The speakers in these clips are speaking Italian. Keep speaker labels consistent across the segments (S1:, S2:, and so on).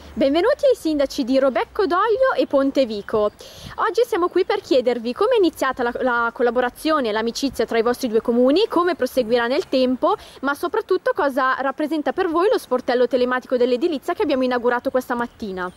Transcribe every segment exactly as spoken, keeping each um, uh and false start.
S1: Benvenuti ai sindaci di Robecco d'Oglio e Pontevico. Oggi siamo qui per chiedervi come è iniziata la, la collaborazione e l'amicizia tra i vostri due comuni, come proseguirà nel tempo, ma soprattutto cosa rappresenta per voi lo sportello telematico dell'edilizia che abbiamo inaugurato questa mattina.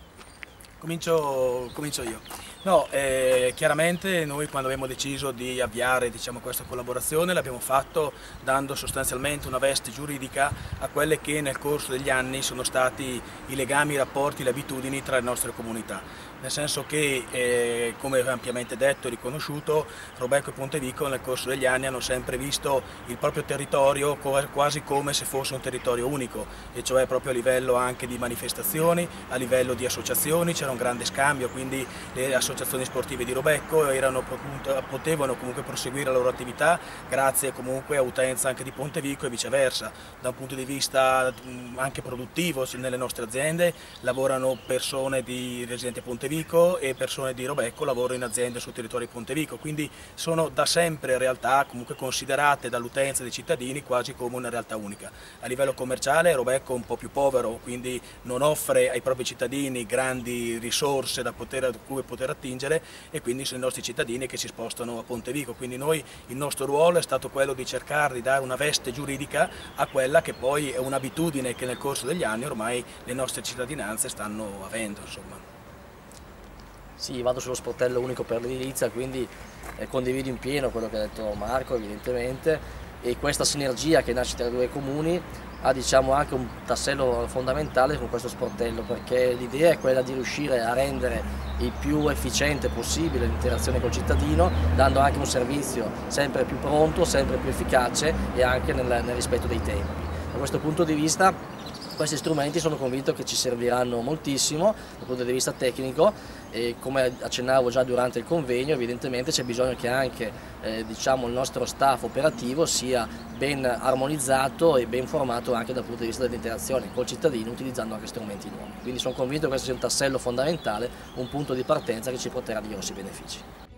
S2: Comincio, comincio io. No, eh, chiaramente noi quando abbiamo deciso di avviare diciamo, questa collaborazione l'abbiamo fatto dando sostanzialmente una veste giuridica a quelle che nel corso degli anni sono stati i legami, i rapporti, le abitudini tra le nostre comunità. Nel senso che, eh, come ampiamente detto e riconosciuto, Robecco e Pontevico nel corso degli anni hanno sempre visto il proprio territorio quasi come se fosse un territorio unico, e cioè proprio a livello anche di manifestazioni, a livello di associazioni, c'era un grande scambio, quindi le associazioni sportive di Robecco erano, potevano comunque proseguire la loro attività grazie comunque a utenza anche di Pontevico e viceversa. Da un punto di vista anche produttivo nelle nostre aziende lavorano persone di residenti a Pontevico e persone di Robecco lavorano in aziende sul territorio di Pontevico, quindi sono da sempre realtà comunque considerate dall'utenza dei cittadini quasi come una realtà unica. A livello commerciale Robecco è un po' più povero, quindi non offre ai propri cittadini grandi risorse da poter, da cui poter attingere, e quindi sono i nostri cittadini che si spostano a Pontevico. Quindi noi, il nostro ruolo è stato quello di cercare di dare una veste giuridica a quella che poi è un'abitudine che nel corso degli anni ormai le nostre cittadinanze stanno avendo. Insomma.
S3: Sì, vado sullo sportello unico per l'edilizia, quindi eh, condivido in pieno quello che ha detto Marco evidentemente, e questa sinergia che nasce tra i due comuni ha diciamo, anche un tassello fondamentale con questo sportello, perché l'idea è quella di riuscire a rendere il più efficiente possibile l'interazione col cittadino, dando anche un servizio sempre più pronto, sempre più efficace e anche nel, nel rispetto dei tempi. Da questo punto di vista questi strumenti sono convinto che ci serviranno moltissimo dal punto di vista tecnico, e come accennavo già durante il convegno evidentemente c'è bisogno che anche eh, diciamo, il nostro staff operativo sia ben armonizzato e ben formato anche dal punto di vista dell'interazione col cittadino utilizzando anche strumenti nuovi. Quindi sono convinto che questo sia un tassello fondamentale, un punto di partenza che ci porterà a grossi benefici.